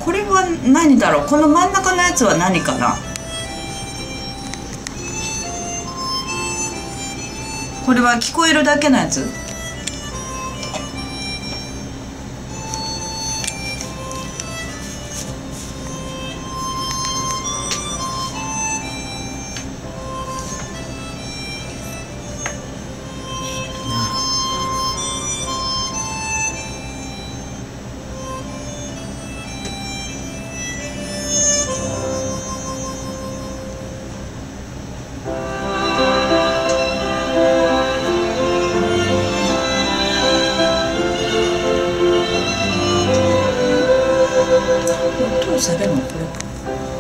これは何だろう。この真ん中のやつは何かな。これは聞こえるだけのやつ。音を下げるのこれか。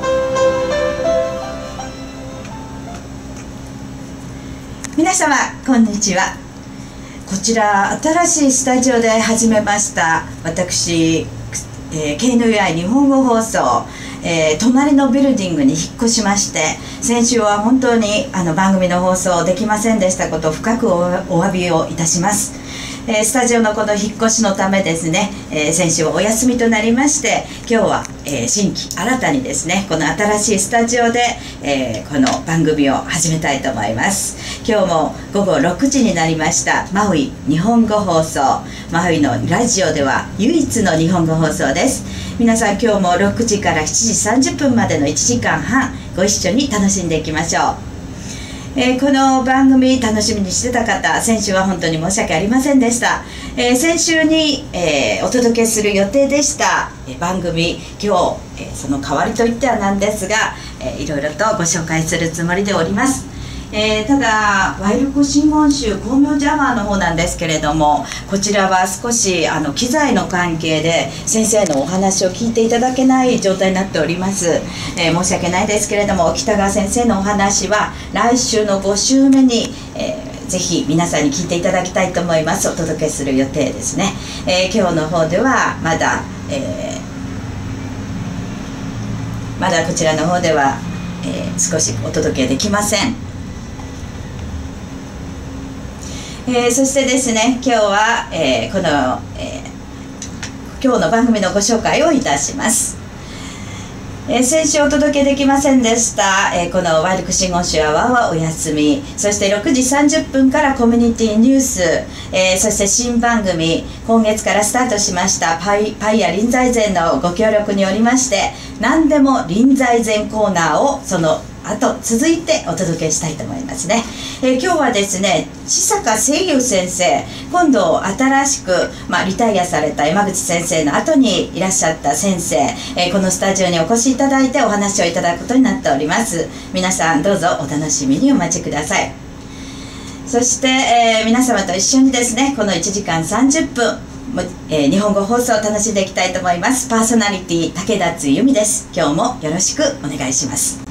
皆様こんにちは。こちら新しいスタジオで始めました私、KNUI 日本語放送、隣のビルディングに引っ越しまして、先週は本当に番組の放送できませんでしたことを深くお詫びをいたします。スタジオのこの引っ越しのためですね、先週はお休みとなりまして、今日は、新規新たにですね、この新しいスタジオで、この番組を始めたいと思います。今日も午後6時になりましたマウイ日本語放送。マウイのラジオでは唯一の日本語放送です。皆さん今日も6時から7時30分までの1時間半ご一緒に楽しんでいきましょう。この番組楽しみにしてた方、先週は本当に申し訳ありませんでした。先週に、お届けする予定でした、番組、今日、その代わりといってはなんですが、いろいろとご紹介するつもりでおります。ただワイルコ真言宗光明寺アワーの方なんですけれども、こちらは少し機材の関係で先生のお話を聞いていただけない状態になっております。申し訳ないですけれども、北川先生のお話は来週の5週目に、ぜひ皆さんに聞いていただきたいと思います。お届けする予定ですね。今日の方ではまだ、まだこちらの方では、少しお届けできません。そしてですね、今日は、今日の番組のご紹介をいたします。先週お届けできませんでした、このワイルク真言宗アワーはお休み。そして6時30分からコミュニティニュース、そして新番組、今月からスタートしましたパイや臨済禅のご協力によりまして、何でも臨済禅コーナーをその続いてお届けしたいと思いますね。今日はですね、千坂清雄先生、今度新しく、リタイアされた山口先生の後にいらっしゃった先生、このスタジオにお越しいただいてお話をいただくことになっております。皆さんどうぞお楽しみにお待ちください。そして、皆様と一緒にですね、この1時間30分日本語放送を楽しんでいきたいと思います。パーソナリティ武田津由美です。今日もよろしくお願いします。